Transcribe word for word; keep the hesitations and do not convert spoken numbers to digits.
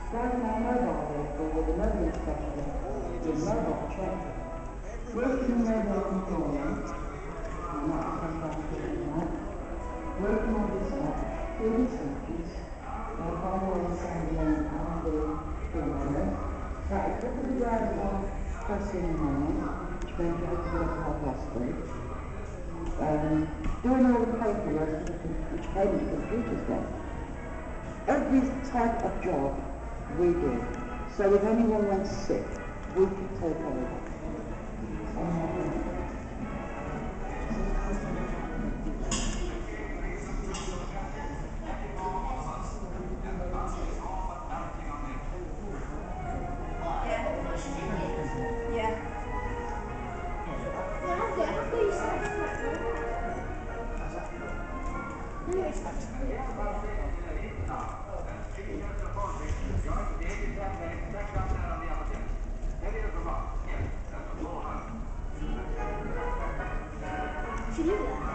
Driving our mobile vehicle with a mobile specialist with mobile training. Working in mobile employment, and that's sometimes doing that. Working on this app, doing searches, uh, following Sandman and the tomorrow. That is what we drive on first thing in the morning, which means you have to get up half past three. Um, doing all the paperwork which came to computers then. Every type of job we do. So if anyone went sick, we could take over. Um, Should you do that?